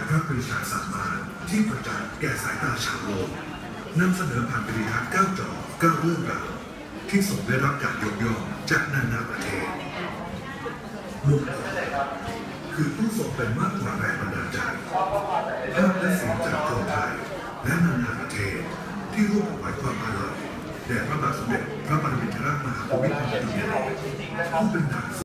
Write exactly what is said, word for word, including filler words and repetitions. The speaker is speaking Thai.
พระปรีชาสามารถที่ประจักษ์แก่สายตาชาวโลกนำเสนอผ่านวิดีทัศน์เก้าจอเก้าเรื่องราวที่ทรงได้รับการยกย่องจากนานาประเทศมุกคือผู้ทรงเป็นมากกว่าแรงบันดาลใจภาพและเสียงจากคนไทยและนานาประเทศที่ร่วมถวายความอาลัยแด่พระบาทสมเด็จพระปรมินทรมหาภูมิพลอดุลยเดชผู้เป็นทหาร